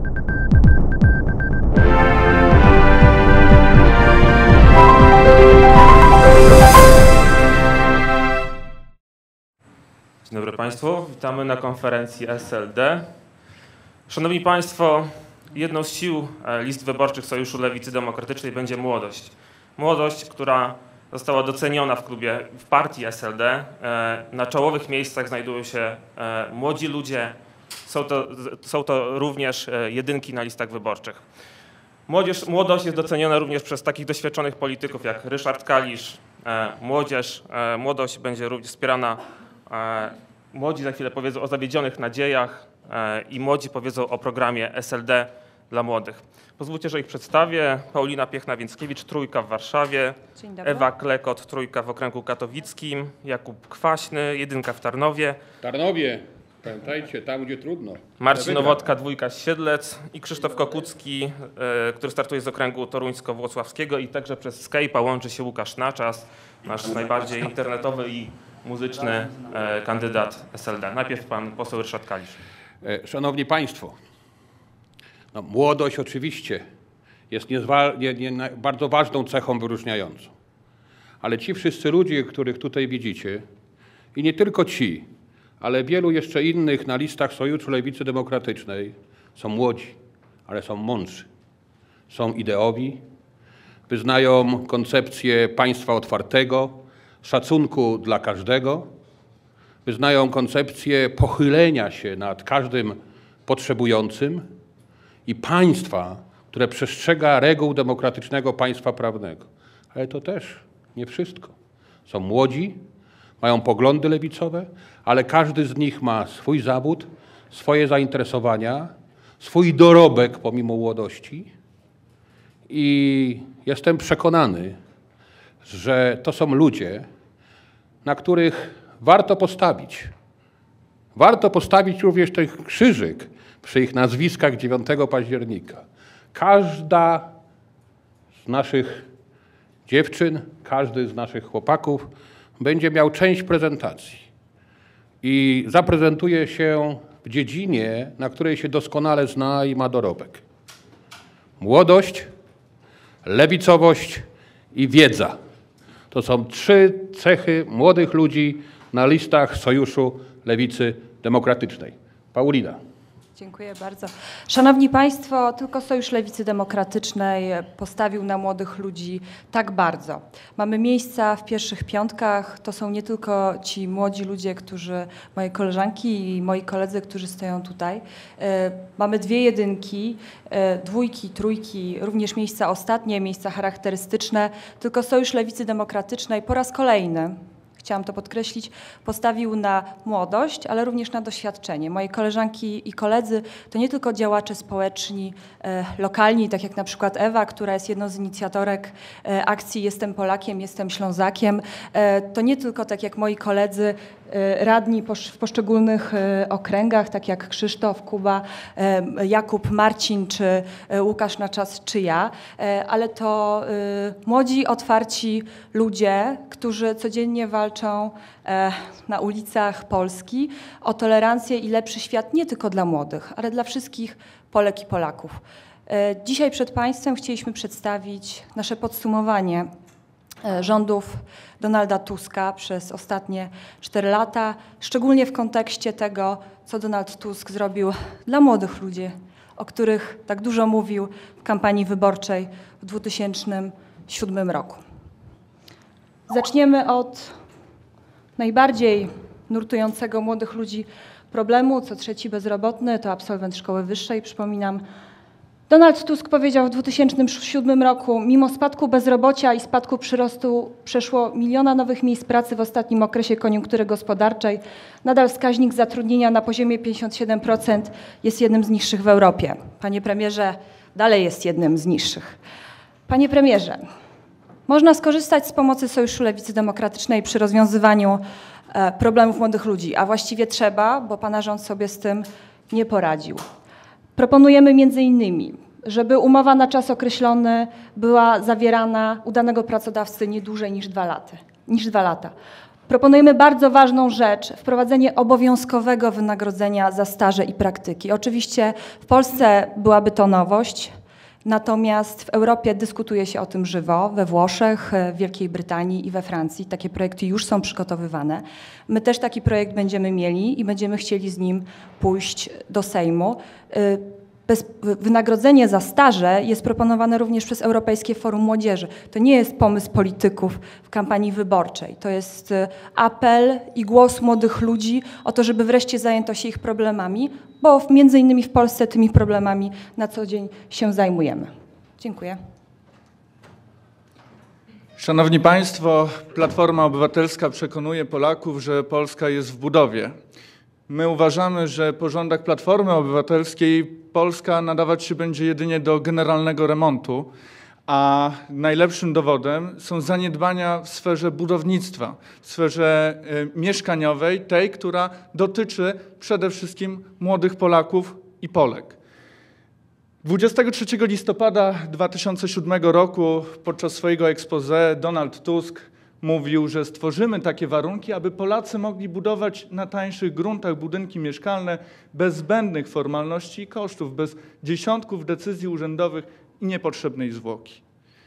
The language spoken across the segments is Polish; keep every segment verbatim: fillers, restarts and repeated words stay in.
Dzień dobry Państwu, witamy na konferencji S L D. Szanowni Państwo, jedną z sił list wyborczych Sojuszu Lewicy Demokratycznej będzie młodość. Młodość, która została doceniona w klubie, w partii S L D. Na czołowych miejscach znajdują się młodzi ludzie, są to, są to również jedynki na listach wyborczych. Młodzież, młodość jest doceniona również przez takich doświadczonych polityków jak Ryszard Kalisz. Młodzież, młodość będzie również wspierana. Młodzi za chwilę powiedzą o zawiedzionych nadziejach i młodzi powiedzą o programie S L D dla młodych. Pozwólcie, że ich przedstawię. Paulina Piechna-Więckiewicz, trójka w Warszawie. Ewa Klekot, trójka w okręgu katowickim. Jakub Kwaśny, jedynka w Tarnowie. Tarnowie, pamiętajcie, tam gdzie trudno. Marcin Nowodka, dwójka z Siedlec i Krzysztof Kokucki, który startuje z okręgu toruńsko-włocławskiego i także przez Skype'a łączy się Łukasz Naczas, nasz najbardziej internetowy i muzyczny e, kandydat S L D. Najpierw pan poseł Ryszard Kalisz. Szanowni Państwo, no, młodość oczywiście jest niezwa, nie, nie, bardzo ważną cechą wyróżniającą. Ale ci wszyscy ludzie, których tutaj widzicie, i nie tylko ci, ale wielu jeszcze innych na listach Sojuszu Lewicy Demokratycznej są młodzi, ale są mądrzy, są ideowi, wyznają koncepcję państwa otwartego, szacunku dla każdego, wyznają koncepcję pochylenia się nad każdym potrzebującym i państwa, które przestrzega reguł demokratycznego państwa prawnego. Ale to też nie wszystko. Są młodzi, mają poglądy lewicowe, ale każdy z nich ma swój zawód, swoje zainteresowania, swój dorobek pomimo młodości i jestem przekonany, że to są ludzie, na których warto postawić. Warto postawić również ten krzyżyk przy ich nazwiskach dziewiątego października. Każda z naszych dziewczyn, każdy z naszych chłopaków będzie miał część prezentacji i zaprezentuje się w dziedzinie, na której się doskonale zna i ma dorobek. Młodość, lewicowość i wiedza. To są trzy cechy młodych ludzi na listach Sojuszu Lewicy Demokratycznej. Paulina. Dziękuję bardzo. Szanowni Państwo, tylko Sojusz Lewicy Demokratycznej postawił na młodych ludzi tak bardzo. Mamy miejsca w pierwszych piątkach. To są nie tylko ci młodzi ludzie, którzy, moje koleżanki i moi koledzy, którzy stoją tutaj. Mamy dwie jedynki, dwójki, trójki, również miejsca ostatnie, miejsca charakterystyczne. Tylko Sojusz Lewicy Demokratycznej po raz kolejny, chciałam to podkreślić, postawił na młodość, ale również na doświadczenie. Moje koleżanki i koledzy to nie tylko działacze społeczni, e, lokalni, tak jak na przykład Ewa, która jest jedną z inicjatorek e, akcji Jestem Polakiem, Jestem Ślązakiem. E, to nie tylko tak jak moi koledzy, e, radni posz, w poszczególnych e, okręgach, tak jak Krzysztof, Kuba, e, Jakub, Marcin, czy e, Łukasz Naczas, czy ja, e, ale to e, młodzi, otwarci ludzie, którzy codziennie walczą na ulicach Polski o tolerancję i lepszy świat nie tylko dla młodych, ale dla wszystkich Polek i Polaków. Dzisiaj przed Państwem chcieliśmy przedstawić nasze podsumowanie rządów Donalda Tuska przez ostatnie cztery lata, szczególnie w kontekście tego, co Donald Tusk zrobił dla młodych ludzi, o których tak dużo mówił w kampanii wyborczej w dwa tysiące siódmym roku. Zaczniemy od najbardziej nurtującego młodych ludzi problemu. Co trzeci bezrobotny to absolwent szkoły wyższej. Przypominam, Donald Tusk powiedział w dwa tysiące siódmym roku, mimo spadku bezrobocia i spadku przyrostu przeszło miliona nowych miejsc pracy w ostatnim okresie koniunktury gospodarczej, nadal wskaźnik zatrudnienia na poziomie pięćdziesiąt siedem procent jest jednym z niższych w Europie. Panie premierze, dalej jest jednym z niższych. Panie premierze, można skorzystać z pomocy Sojuszu Lewicy Demokratycznej przy rozwiązywaniu problemów młodych ludzi, a właściwie trzeba, bo pana rząd sobie z tym nie poradził. Proponujemy między innymi, żeby umowa na czas określony była zawierana u danego pracodawcy nie dłużej niż dwa lata. Niż dwa lata. Proponujemy bardzo ważną rzecz, wprowadzenie obowiązkowego wynagrodzenia za staże i praktyki. Oczywiście w Polsce byłaby to nowość, natomiast w Europie dyskutuje się o tym żywo, we Włoszech, w Wielkiej Brytanii i we Francji. Takie projekty już są przygotowywane. My też taki projekt będziemy mieli i będziemy chcieli z nim pójść do Sejmu. Bez, wynagrodzenie za staże jest proponowane również przez Europejskie Forum Młodzieży. To nie jest pomysł polityków w kampanii wyborczej. To jest apel i głos młodych ludzi o to, żeby wreszcie zajęto się ich problemami, bo w, między innymi w Polsce tymi problemami na co dzień się zajmujemy. Dziękuję. Szanowni Państwo, Platforma Obywatelska przekonuje Polaków, że Polska jest w budowie. My uważamy, że po rządach Platformy Obywatelskiej Polska nadawać się będzie jedynie do generalnego remontu, a najlepszym dowodem są zaniedbania w sferze budownictwa, w sferze y, mieszkaniowej, tej, która dotyczy przede wszystkim młodych Polaków i Polek. dwudziestego trzeciego listopada dwa tysiące siódmego roku podczas swojego exposé Donald Tusk mówił, że stworzymy takie warunki, aby Polacy mogli budować na tańszych gruntach budynki mieszkalne bez zbędnych formalności i kosztów, bez dziesiątków decyzji urzędowych i niepotrzebnej zwłoki.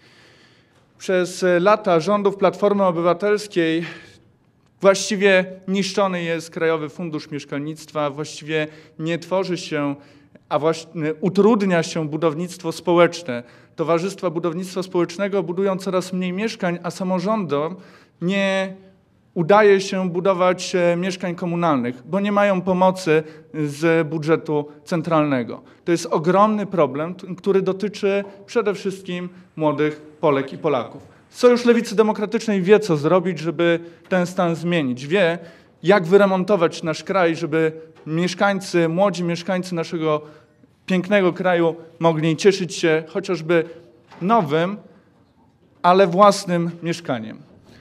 Przez lata rządów Platformy Obywatelskiej właściwie niszczony jest Krajowy Fundusz Mieszkalnictwa, właściwie nie tworzy się, a właśnie utrudnia się budownictwo społeczne. Towarzystwa budownictwa społecznego budują coraz mniej mieszkań, a samorządom nie udaje się budować mieszkań komunalnych, bo nie mają pomocy z budżetu centralnego. To jest ogromny problem, który dotyczy przede wszystkim młodych Polek i Polaków. Sojusz Lewicy Demokratycznej wie, co zrobić, żeby ten stan zmienić. Wie, jak wyremontować nasz kraj, żeby mieszkańcy, młodzi mieszkańcy naszego pięknego kraju mogli cieszyć się chociażby nowym, ale własnym mieszkaniem.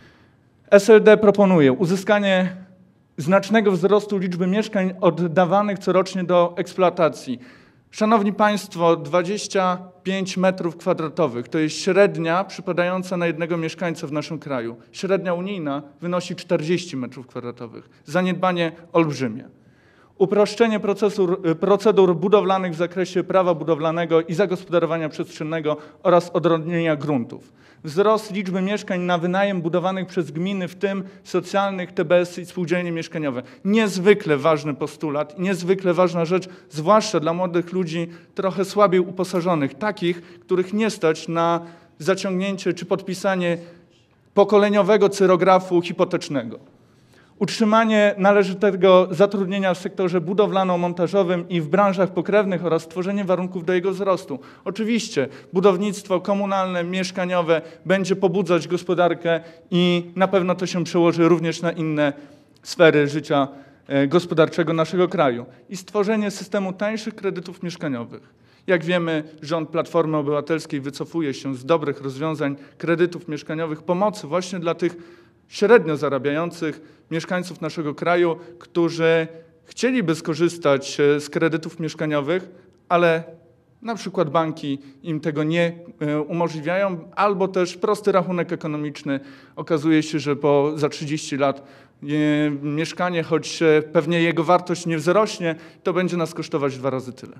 S L D proponuje uzyskanie znacznego wzrostu liczby mieszkań oddawanych corocznie do eksploatacji. Szanowni Państwo, dwadzieścia pięć metrów kwadratowych to jest średnia przypadająca na jednego mieszkańca w naszym kraju. Średnia unijna wynosi czterdzieści metrów kwadratowych. Zaniedbanie olbrzymie. Uproszczenie procedur, procedur budowlanych w zakresie prawa budowlanego i zagospodarowania przestrzennego oraz odrodnienia gruntów. Wzrost liczby mieszkań na wynajem budowanych przez gminy, w tym socjalnych, T B S y i spółdzielnie mieszkaniowe. Niezwykle ważny postulat i niezwykle ważna rzecz, zwłaszcza dla młodych ludzi trochę słabiej uposażonych, takich, których nie stać na zaciągnięcie czy podpisanie pokoleniowego cyrografu hipotecznego. Utrzymanie należytego zatrudnienia w sektorze budowlano-montażowym i w branżach pokrewnych oraz stworzenie warunków do jego wzrostu. Oczywiście budownictwo komunalne, mieszkaniowe będzie pobudzać gospodarkę i na pewno to się przełoży również na inne sfery życia gospodarczego naszego kraju. I stworzenie systemu tańszych kredytów mieszkaniowych. Jak wiemy, rząd Platformy Obywatelskiej wycofuje się z dobrych rozwiązań kredytów mieszkaniowych, pomocy właśnie dla tych średnio zarabiających mieszkańców naszego kraju, którzy chcieliby skorzystać z kredytów mieszkaniowych, ale na przykład banki im tego nie umożliwiają, albo też prosty rachunek ekonomiczny. Okazuje się, że po za trzydzieści lat mieszkanie, choć pewnie jego wartość nie wzrośnie, to będzie nas kosztować dwa razy tyle.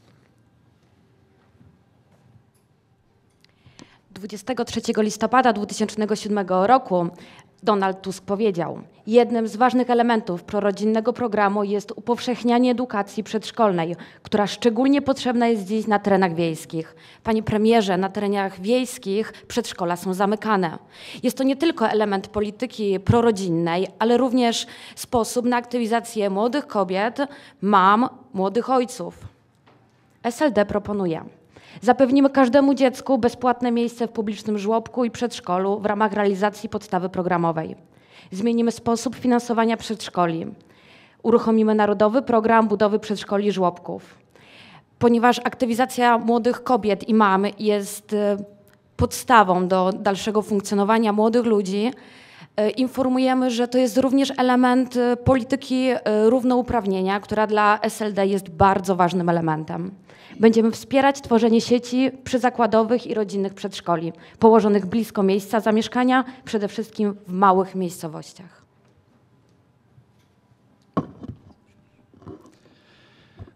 dwudziestego trzeciego listopada dwa tysiące siódmego roku Donald Tusk powiedział: jednym z ważnych elementów prorodzinnego programu jest upowszechnianie edukacji przedszkolnej, która szczególnie potrzebna jest dziś na terenach wiejskich. Panie premierze, na terenach wiejskich przedszkola są zamykane. Jest to nie tylko element polityki prorodzinnej, ale również sposób na aktywizację młodych kobiet, mam, młodych ojców. S L D proponuje: zapewnimy każdemu dziecku bezpłatne miejsce w publicznym żłobku i przedszkolu w ramach realizacji podstawy programowej. Zmienimy sposób finansowania przedszkoli. Uruchomimy Narodowy Program Budowy Przedszkoli i Żłobków. Ponieważ aktywizacja młodych kobiet i mam jest podstawą do dalszego funkcjonowania młodych ludzi, informujemy, że to jest również element polityki równouprawnienia, która dla S L D jest bardzo ważnym elementem. Będziemy wspierać tworzenie sieci przyzakładowych i rodzinnych przedszkoli, położonych blisko miejsca zamieszkania, przede wszystkim w małych miejscowościach.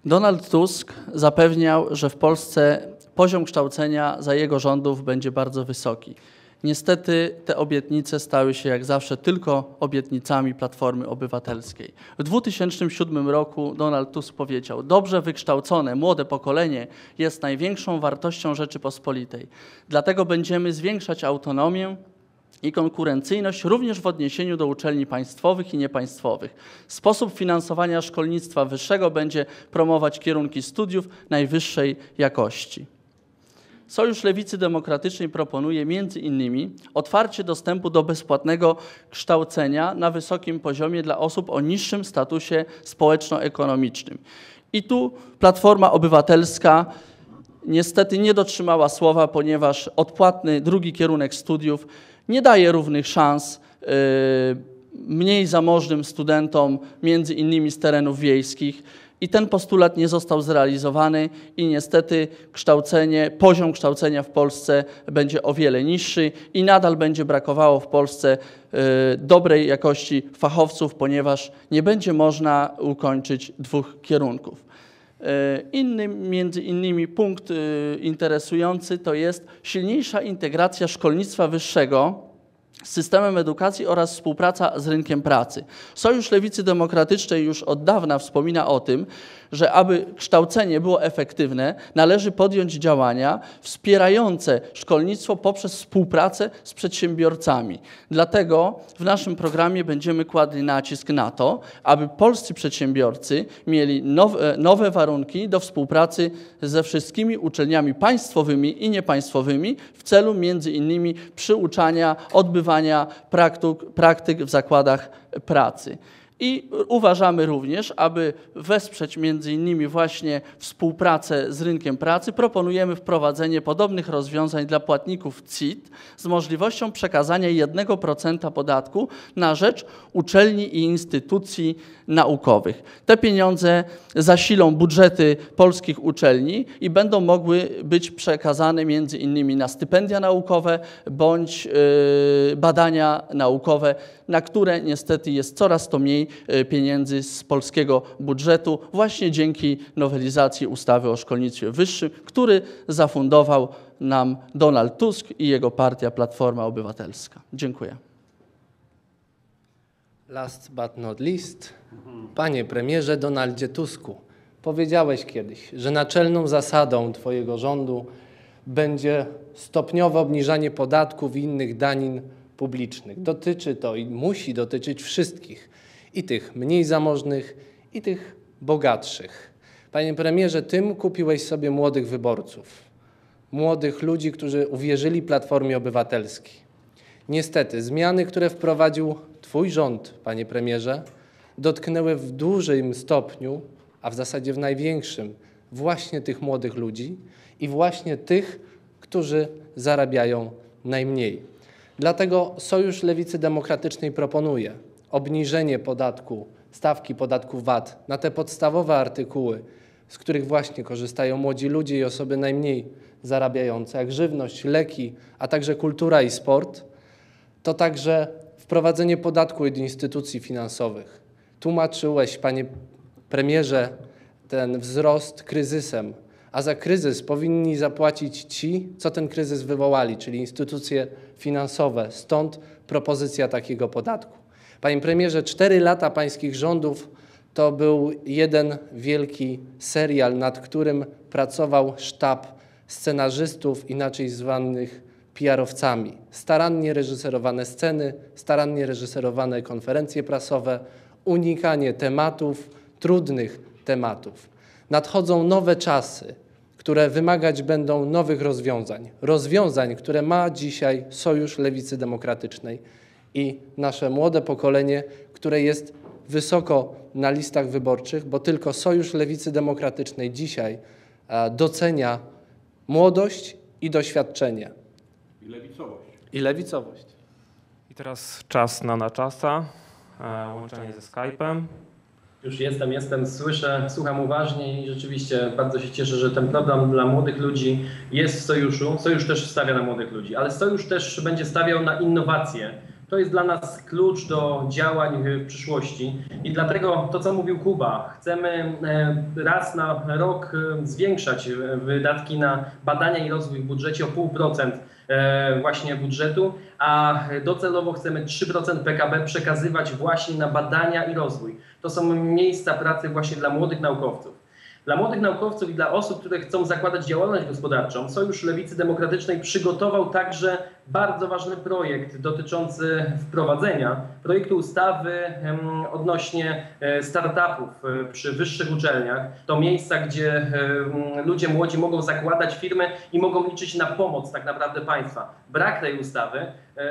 Donald Tusk zapewniał, że w Polsce poziom kształcenia za jego rządów będzie bardzo wysoki. Niestety te obietnice stały się jak zawsze tylko obietnicami Platformy Obywatelskiej. W dwa tysiące siódmym roku Donald Tusk powiedział: dobrze wykształcone, młode pokolenie jest największą wartością Rzeczypospolitej. Dlatego będziemy zwiększać autonomię i konkurencyjność również w odniesieniu do uczelni państwowych i niepaństwowych. Sposób finansowania szkolnictwa wyższego będzie promować kierunki studiów najwyższej jakości. Sojusz Lewicy Demokratycznej proponuje między innymi otwarcie dostępu do bezpłatnego kształcenia na wysokim poziomie dla osób o niższym statusie społeczno-ekonomicznym. I tu Platforma Obywatelska niestety nie dotrzymała słowa, ponieważ odpłatny drugi kierunek studiów nie daje równych szans yy, mniej zamożnym studentom, między innymi z terenów wiejskich. I ten postulat nie został zrealizowany i niestety kształcenie, poziom kształcenia w Polsce będzie o wiele niższy i nadal będzie brakowało w Polsce y, dobrej jakości fachowców, ponieważ nie będzie można ukończyć dwóch kierunków. Y, inny, między innymi punkt y, interesujący to jest silniejsza integracja szkolnictwa wyższego z systemem edukacji oraz współpraca z rynkiem pracy. Sojusz Lewicy Demokratycznej już od dawna wspomina o tym, że aby kształcenie było efektywne, należy podjąć działania wspierające szkolnictwo poprzez współpracę z przedsiębiorcami. Dlatego w naszym programie będziemy kładli nacisk na to, aby polscy przedsiębiorcy mieli nowe, nowe warunki do współpracy ze wszystkimi uczelniami państwowymi i niepaństwowymi w celu między innymi przyuczania, odbywania praktyk, praktyk w zakładach pracy. I uważamy również, aby wesprzeć między innymi właśnie współpracę z rynkiem pracy, proponujemy wprowadzenie podobnych rozwiązań dla płatników C I T z możliwością przekazania jednego procenta podatku na rzecz uczelni i instytucji naukowych. Te pieniądze zasilą budżety polskich uczelni i będą mogły być przekazane między innymi na stypendia naukowe bądź yy, badania naukowe, na które niestety jest coraz to mniej pieniędzy z polskiego budżetu właśnie dzięki nowelizacji ustawy o szkolnictwie wyższym, który zafundował nam Donald Tusk i jego partia Platforma Obywatelska. Dziękuję. Last but not least, panie premierze Donaldzie Tusku, powiedziałeś kiedyś, że naczelną zasadą twojego rządu będzie stopniowe obniżanie podatków i innych danin publicznych. Dotyczy to i musi dotyczyć wszystkich, i tych mniej zamożnych, i tych bogatszych. Panie premierze, tym kupiłeś sobie młodych wyborców, młodych ludzi, którzy uwierzyli Platformie Obywatelskiej. Niestety, zmiany, które wprowadził twój rząd, panie premierze, dotknęły w dużym stopniu, a w zasadzie w największym, właśnie tych młodych ludzi i właśnie tych, którzy zarabiają najmniej. Dlatego Sojusz Lewicy Demokratycznej proponuje obniżenie podatku, stawki podatku V A T na te podstawowe artykuły, z których właśnie korzystają młodzi ludzie i osoby najmniej zarabiające, jak żywność, leki, a także kultura i sport. To także wprowadzenie podatku od instytucji finansowych. Tłumaczyłeś, panie premierze, ten wzrost kryzysem, a za kryzys powinni zapłacić ci, co ten kryzys wywołali, czyli instytucje finansowe. Stąd propozycja takiego podatku. Panie premierze, cztery lata pańskich rządów to był jeden wielki serial, nad którym pracował sztab scenarzystów, inaczej zwanych P R-owcami. Starannie reżyserowane sceny, starannie reżyserowane konferencje prasowe, unikanie tematów, trudnych tematów. Nadchodzą nowe czasy, które wymagać będą nowych rozwiązań. Rozwiązań, które ma dzisiaj Sojusz Lewicy Demokratycznej i nasze młode pokolenie, które jest wysoko na listach wyborczych, bo tylko Sojusz Lewicy Demokratycznej dzisiaj docenia młodość i doświadczenie. I lewicowość. I lewicowość. I teraz czas na na czasa, e, łączenie ze Skype'em. Już jestem, jestem, słyszę, słucham uważnie i rzeczywiście bardzo się cieszę, że ten program dla młodych ludzi jest w Sojuszu. Sojusz też stawia na młodych ludzi, ale Sojusz też będzie stawiał na innowacje. To jest dla nas klucz do działań w przyszłości i dlatego to, co mówił Kuba, chcemy raz na rok zwiększać wydatki na badania i rozwój w budżecie o pół procent właśnie budżetu, a docelowo chcemy trzy procent P K B przekazywać właśnie na badania i rozwój. To są miejsca pracy właśnie dla młodych naukowców. Dla młodych naukowców i dla osób, które chcą zakładać działalność gospodarczą, Sojusz Lewicy Demokratycznej przygotował także bardzo ważny projekt dotyczący wprowadzenia projektu ustawy odnośnie startupów przy wyższych uczelniach. To miejsca, gdzie ludzie młodzi mogą zakładać firmy i mogą liczyć na pomoc tak naprawdę państwa. Brak tej ustawy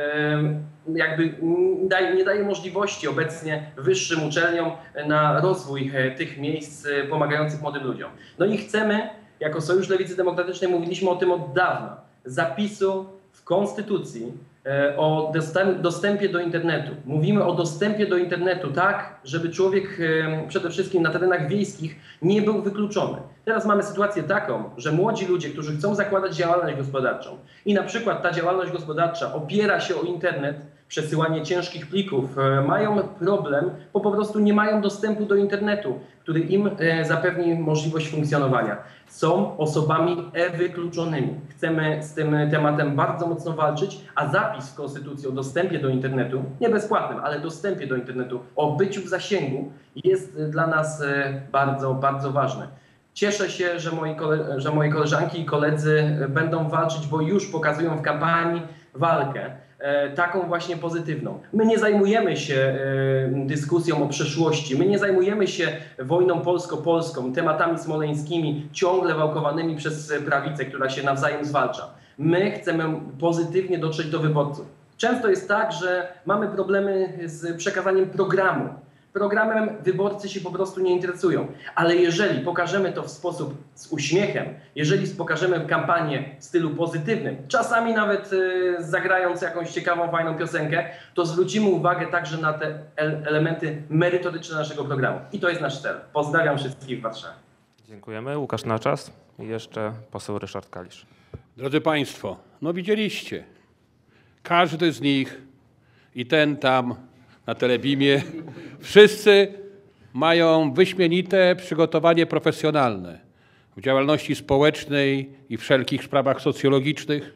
jakby nie daje możliwości obecnie wyższym uczelniom na rozwój tych miejsc pomagających młodym ludziom. No i chcemy, jako Sojusz Lewicy Demokratycznej, mówiliśmy o tym od dawna, zapisu w Konstytucji o dostępie do internetu. Mówimy o dostępie do internetu tak, żeby człowiek przede wszystkim na terenach wiejskich nie był wykluczony. Teraz mamy sytuację taką, że młodzi ludzie, którzy chcą zakładać działalność gospodarczą i na przykład ta działalność gospodarcza opiera się o internet, przesyłanie ciężkich plików, mają problem, bo po prostu nie mają dostępu do internetu, który im zapewni możliwość funkcjonowania. Są osobami e-wykluczonymi. Chcemy z tym tematem bardzo mocno walczyć, a zapis w Konstytucji o dostępie do internetu, nie bezpłatnym, ale dostępie do internetu, o byciu w zasięgu jest dla nas bardzo, bardzo ważny. Cieszę się, że moi, kole, że moje koleżanki i koledzy będą walczyć, bo już pokazują w kampanii walkę. Taką właśnie pozytywną. My nie zajmujemy się dyskusją o przeszłości, my nie zajmujemy się wojną polsko-polską, tematami smoleńskimi, ciągle wałkowanymi przez prawicę, która się nawzajem zwalcza. My chcemy pozytywnie dotrzeć do wyborców. Często jest tak, że mamy problemy z przekazaniem programu. Programem wyborcy się po prostu nie interesują. Ale jeżeli pokażemy to w sposób z uśmiechem, jeżeli pokażemy kampanię w stylu pozytywnym, czasami nawet y, zagrając jakąś ciekawą, fajną piosenkę, to zwrócimy uwagę także na te el elementy merytoryczne naszego programu. I to jest nasz cel. Pozdrawiam wszystkich w Warszawie. Dziękujemy. Łukasz Naczas i jeszcze poseł Ryszard Kalisz. Drodzy Państwo, no widzieliście, każdy z nich i ten tam na Telebimie, wszyscy mają wyśmienite przygotowanie profesjonalne w działalności społecznej i wszelkich sprawach socjologicznych,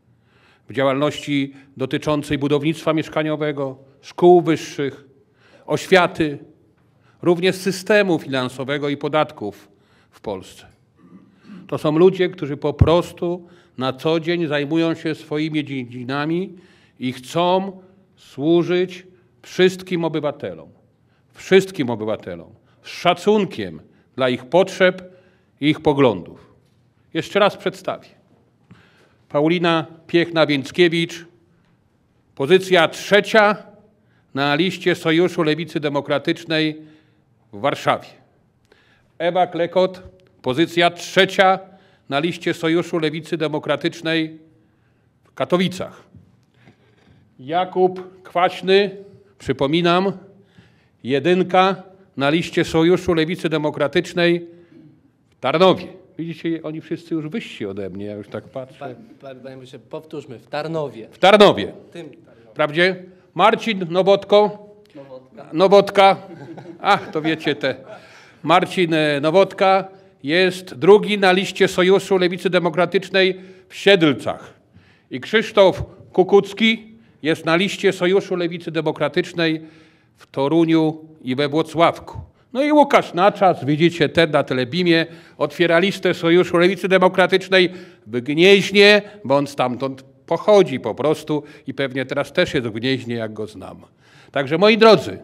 w działalności dotyczącej budownictwa mieszkaniowego, szkół wyższych, oświaty, również systemu finansowego i podatków w Polsce. To są ludzie, którzy po prostu na co dzień zajmują się swoimi dziedzinami i chcą służyć wszystkim obywatelom, wszystkim obywatelom, z szacunkiem dla ich potrzeb i ich poglądów. Jeszcze raz przedstawię. Paulina Piechna-Więckiewicz, pozycja trzecia na liście Sojuszu Lewicy Demokratycznej w Warszawie. Ewa Klekot, pozycja trzecia na liście Sojuszu Lewicy Demokratycznej w Katowicach. Jakub Kwaśny, przypominam, jedynka na liście Sojuszu Lewicy Demokratycznej w Tarnowie. Widzicie, oni wszyscy już wyżsi ode mnie, ja już tak patrzę. Panie się, powtórzmy, w Tarnowie. W Tarnowie. Tym Tarnowie. Prawdzie? Marcin Nowotko. Nowotka. Nowotka. Ach, to wiecie te. Marcin Nowotka jest drugi na liście Sojuszu Lewicy Demokratycznej w Siedlcach. I Krzysztof Kukucki jest na liście Sojuszu Lewicy Demokratycznej w Toruniu i we Włocławku. No i Łukasz Naczas, widzicie, ten na Telebimie, otwiera listę Sojuszu Lewicy Demokratycznej w Gnieźnie, bo on stamtąd pochodzi po prostu i pewnie teraz też jest w Gnieźnie, jak go znam. Także moi drodzy,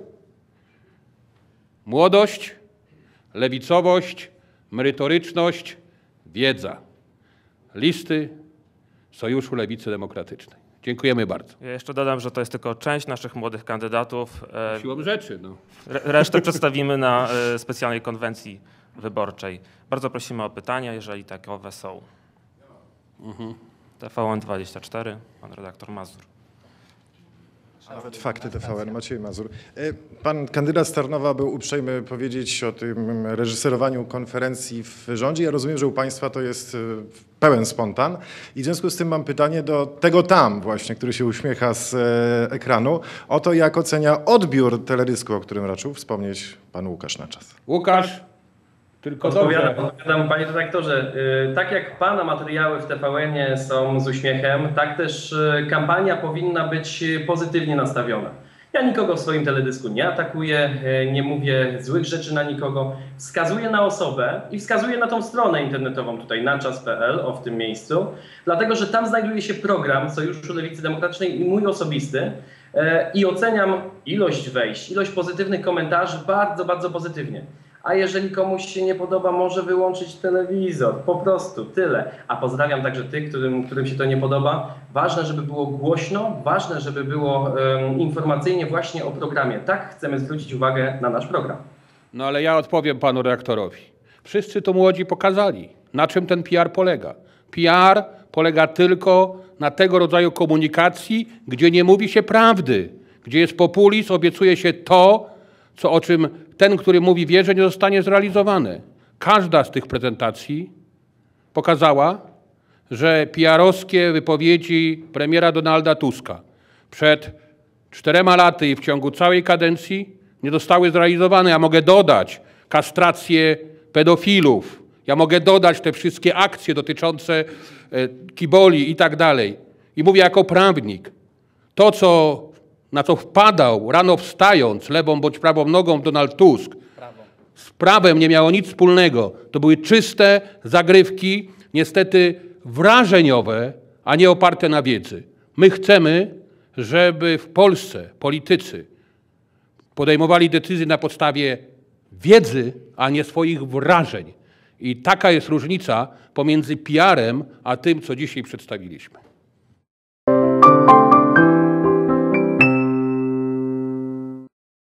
młodość, lewicowość, merytoryczność, wiedza. Listy Sojuszu Lewicy Demokratycznej. Dziękujemy bardzo. Ja jeszcze dodam, że to jest tylko część naszych młodych kandydatów. Siłą rzeczy. No. Resztę przedstawimy na specjalnej konwencji wyborczej. Bardzo prosimy o pytania, jeżeli takowe są. Mhm. T V N dwadzieścia cztery, pan redaktor Mazur. Nawet fakty T V N, Maciej Mazur. Pan kandydat z Tarnowa był uprzejmy powiedzieć o tym reżyserowaniu konferencji w rządzie. Ja rozumiem, że u Państwa to jest pełen spontan i w związku z tym mam pytanie do tego tam właśnie, który się uśmiecha z ekranu, o to, jak ocenia odbiór teledysku, o którym raczył wspomnieć pan Łukasz Naczas. Łukasz, tylko Odpowiadam, dobrze. odpowiadam, panie redaktorze. Yy, Tak jak pana materiały w T V N-ie są z uśmiechem, tak też yy, kampania powinna być pozytywnie nastawiona. Ja nikogo w swoim teledysku nie atakuję, yy, nie mówię złych rzeczy na nikogo. Wskazuję na osobę i wskazuję na tą stronę internetową tutaj naczas kropka p l, o w tym miejscu, dlatego że tam znajduje się program Sojuszu Lewicy Demokratycznej i mój osobisty. I oceniam ilość wejść, ilość pozytywnych komentarzy bardzo, bardzo pozytywnie. A jeżeli komuś się nie podoba, może wyłączyć telewizor. Po prostu tyle. A pozdrawiam także tych, którym, którym się to nie podoba. Ważne, żeby było głośno, ważne, żeby było um, informacyjnie właśnie o programie. Tak chcemy zwrócić uwagę na nasz program. No ale ja odpowiem panu redaktorowi. Wszyscy to młodzi pokazali, na czym ten P R polega. P R polega tylko na tego rodzaju komunikacji, gdzie nie mówi się prawdy, gdzie jest populizm, obiecuje się to, co, o czym ten, który mówi, wie, że nie zostanie zrealizowane. Każda z tych prezentacji pokazała, że P R-owskie wypowiedzi premiera Donalda Tuska przed czterema laty i w ciągu całej kadencji nie zostały zrealizowane. Ja mogę dodać kastrację pedofilów, ja mogę dodać te wszystkie akcje dotyczące kiboli i tak dalej. I mówię jako prawnik. To, co, na co wpadał rano wstając lewą bądź prawą nogą Donald Tusk, z prawem nie miało nic wspólnego. To były czyste zagrywki, niestety wrażeniowe, a nie oparte na wiedzy. My chcemy, żeby w Polsce politycy podejmowali decyzje na podstawie wiedzy, a nie swoich wrażeń. I taka jest różnica pomiędzy P R-em a tym, co dzisiaj przedstawiliśmy.